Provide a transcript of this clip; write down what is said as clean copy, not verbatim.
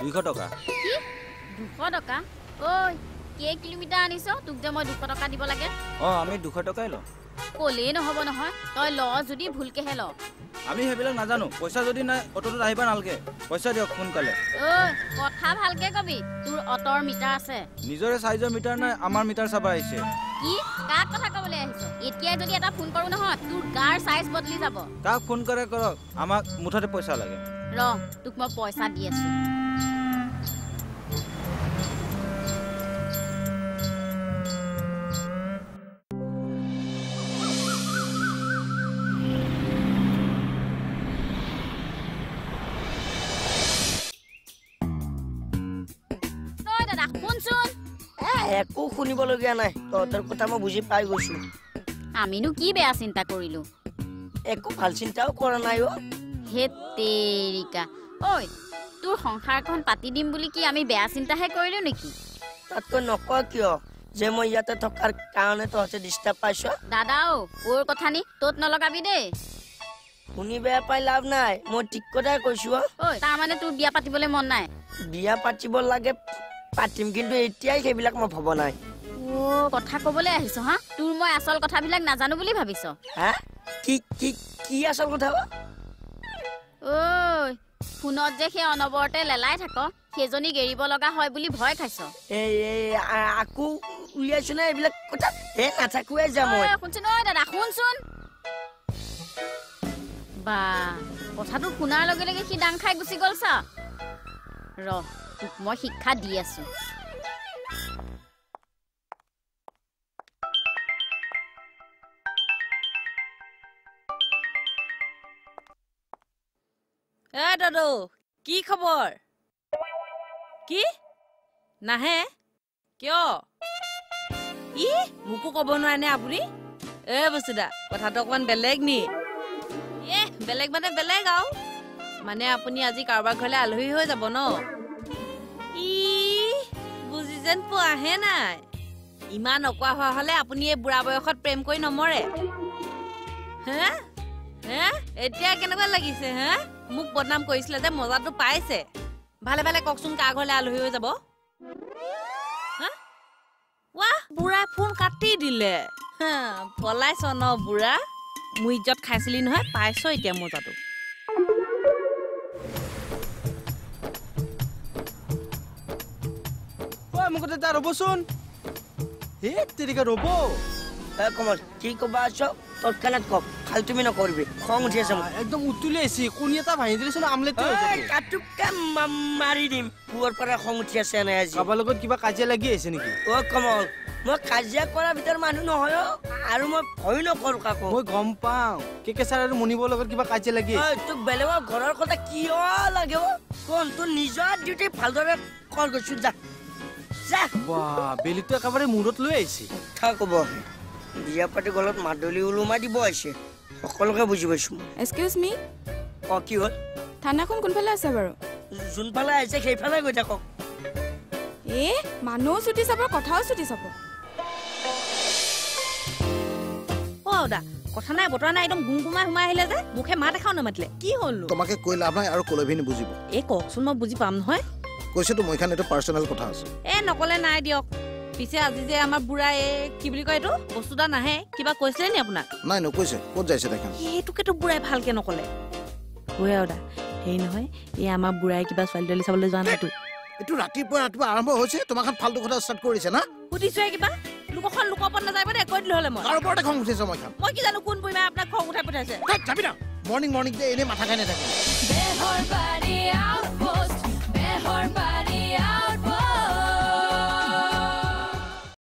200 টকা কি 200 টকা ওই কে কিলোমিটাৰ আনিছ তোক যে মই 200 টকা দিব লাগে আমি 200 টকাই লওঁ কলে নহব নহয় তই ল যদি ভুলকেহে ল আমি হেবিলাক নাজানো পইচা যদি নাই অটোত আহিবা নালকে পইচা দিয়ক সোনকালে ওই কথা ভালকে কবি তোৰ অটৰ মিটাৰ আছে নিজৰে সাইজৰ মিটাৰ নাই আমাৰ মিটাৰ চাবা আহিছে কি কাক কথা কবলৈ আহিছ এতিয়া যদি এটা ফোন কৰো নহয় তোৰ গাৰ সাইজ বদলি যাব কাক ফোন কৰে কৰক আমাক মুঠতে পইচা লাগে ৰ তোক মই পইচা দি আছো একো শুনিবলগীয়া নাই তোৰ কথা মই বুজি পাই গৈছো আমিনো কি বেয়া চিন্তা কৰিলো একো ভাল চিন্তাও কৰা নাই হে তেৰিকা ঐ তোৰ সংসাৰখন পাতি দিম বুলি কি আমি বেয়া চিন্তাহে কৰিলো নেকি তাতকৈ নকয় কিয় যে মই ইয়াতে থকাৰ কাৰণে তহঁতে ডিষ্টাৰ্ব পাইছ দাদাও ওৰ কথা নি তোত নলগাবি দেই শুনি বেয়া পাই লাভ নাই মই ঠিক কথাই কৈছো ঐ তাৰমানে তোৰ বিয়া পাতিবলৈ মন নাই বিয়া পাতিব লাগে পাতিম কিন্তু এতিয়াই সেইবিলাক মই ভবা নাই কথা কবলৈ আহিছ হা তোৰ মই আচল কথাবিলাক নাজানো বুলি ভাবিছ হা কি কি কি আচল কথা ঐ ফোনত যে সেই অনবৰতে লেলাই থাক সেইজনী গেৰিব লগা হয় বুলি ভয় খাইছ আকৌ উলিয়াইছো না এইবিলাক কথা নাথাকোৱে যাম শুনচোন ঐ দাদা শুনচোন বা কথাটো শুনাৰ লগে লগে সি ডাং খাই গুচি গল চা ৰ তোক মই শিক্ষা দি আছো দাদু কি খবৰ কি নাহে কিয় ই মোকো কব নোৱাৰে নে আপুনি বস্তুদা কথাটো অকমান বেলেগ নি বেলেগ মানে বেলেগ আৰু মানে আপুনি আজি কাৰোবাৰ ঘৰলে আলহী হৈ যাব ন বুজি যেন পোৱাহে নাই ইমান অকোৱা হোৱা হলে আপুনি এই বুঢ়া বয়সত প্ৰেম কৰি নমৰে হে হে এতিয়া কেনেকুৱা লাগিছে হে মোক বদনাম কৰিছিলে যে মজাটো পাইছে ভালে ভালে কওকচোন কাৰ ঘৰলে আলহী হৈ যাব ৱাহ বুঢ়া ফোন কাটি দিলে পলাইছ ন বুঢ়া মোৰ ইজ্জত খাইছিলি নহয় পাইছ এতিয়া মজাটো মোক এটা ৰ'বচোন হে তেৰিকা ৰ'ব কমল কি কবা আছ তৎক্ষণাত কওক খালি তুমি নকৰিবি খং উঠি আছে একদম উতুলি আহিছে কণী এটা ভাঙি দিলেচোন আমলেটে কাটুকা মাৰি দিম পুৱাৰ পৰা খং উঠি আছে নাই আজি কাৰোবাৰ লগত কিবা কাজিয়া লাগি আহিছে নেকি কমল মই কাজিয়া কৰাৰ ভিতৰত মানুহ নহয় আৰু মই ভয় নকৰো কাকো মই গম পাওঁ কে ছাৰ আৰু মনিবৰ লগত কিবা কাজিয়া লাগি তোক বেলেগৰ ঘৰৰ কথা কিয় লাগে কোন তোৰ নিজৰ ডিউটি ভালদৰে কৰ গৈছো যা যা বেলিটো একেবাৰে মূৰত লৈ আহিছে কথা কব বিয়া পাতি গলত মাদলি ওলোমাই দিব আহিছে সকলোকে বুজি পাইছো এক্সকিউজ মি কি হ'ল থানাখন কোনফালে আছে বাৰু যোনফালে আহিছে সেইফালে গৈ থাকক মানুহও ছুটি চাব কথাও ছুটি চাব দা কথা নাই বতৰা নাই একদম গুমগুমাই সোমাই আহিলে যে মুখে মাত এখাও নামাতিলে কি হ'ল তোমাকে কৈ লাভ নাই আৰু কলভিনি বুজিব কওকচোন মই বুজি পাম নহয় কৈছেতো মই খান এটা পাৰ্সোনাল কথা আছে নকলে নাই দিয়ক পিছে আজি যে আমাৰ বুঢ়া কি বুলি কয় এইটো বস্তুটা নাহে কিবা কৈছিলে নি আপোনাক নাই নকৈছে ক'ত যাইছে দেখোন এইটোকেতো বুঢ়াই ভালকে নকলে দা সেই নহয় আমাৰ বুঢ়াই কিবা ছোৱালী তোৱালী চাবলৈ যোৱা নাইতো এইটো ৰাতিপুৱা আৰম্ভ হৈছে তোমাক ফাল্টু কথা ষ্টাৰ্ট কৰিছে না সুধিছো কিবা লোকখন লোকৰ ওপৰত নাযাব দে কৈ দিলে হ'লে মই তাৰ ওপৰতে খং উঠিছে মই কি জানো কোন বুঢ়াই আপোনাক খং উঠাই পঠাইছে যাবি না মৰ্নিং যে এনে মাথা খাই নাথাকে Beharbari Out Post Beharbari